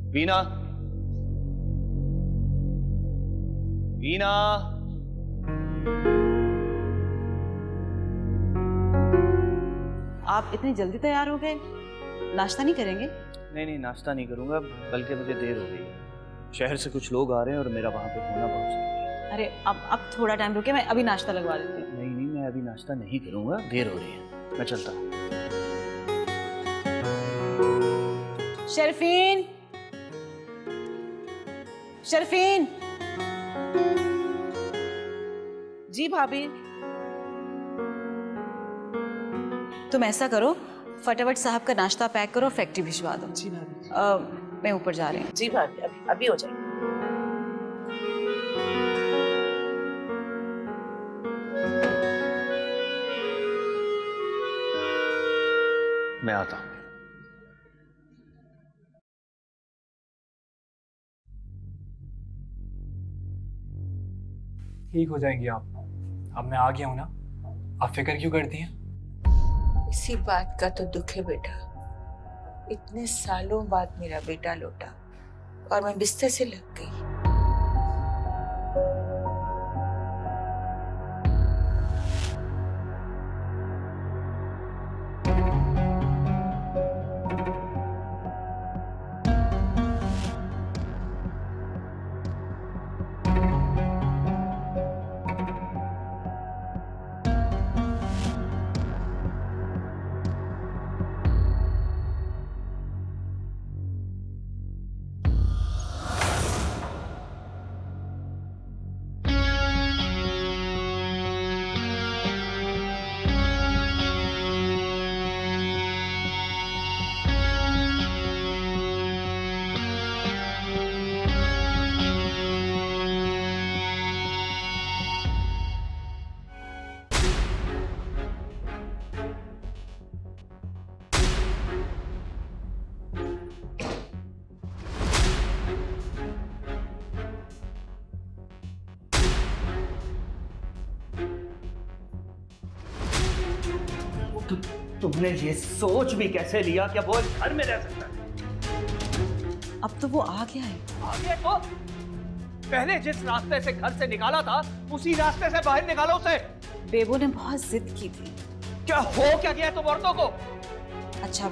वीना, वीना, आप इतनी जल्दी तैयार हो गए? नाश्ता नहीं करेंगे? नहीं, नाश्ता नहीं करूंगा, बल्कि मुझे देर हो गई है। शहर से कुछ लोग आ रहे हैं और मेरा वहां पे होना बहुत जरूरी है। अरे अब थोड़ा टाइम रुके, मैं अभी नाश्ता लगवा देती हूँ। नहीं, मैं अभी नाश्ता नहीं करूंगा, देर हो रही है, मैं चलता हूँ। शर्फीन, शर्फीन। जी भाभी। तुम ऐसा करो, फटाफट साहब का नाश्ता पैक करो, फैक्ट्री भिजवा दो। जी भाभी। मैं ऊपर जा रही हूँ। जी भाभी, अभी हो जाएगा। मैं आता हूँ। ठीक हो जाएंगी आप। अब मैं आ गया हूं ना, आप फिक्र क्यों करती हैं? इसी बात का तो दुख है बेटा। इतने सालों बाद मेरा बेटा लौटा और मैं बिस्तर से लग गई। तुमने ये सोच भी कैसे लिया कि वो घर में रह सकता है? अब तो वो आ गया है। आ गया तो पहले जिस रास्ते से घर से निकाला था उसी रास्ते से बाहर निकालो उसे। बेबो ने बहुत जिद की थी। क्या हो क्या गया तुम औरतों को? अच्छा,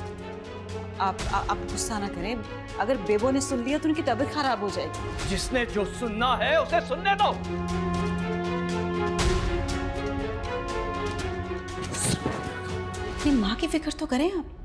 आप गुस्सा ना करें। अगर बेबो ने सुन लिया तो उनकी तबीयत खराब हो जाएगी। जिसने जो सुनना है उसे सुनने दो। अपनी माँ की फिक्र तो करें आप।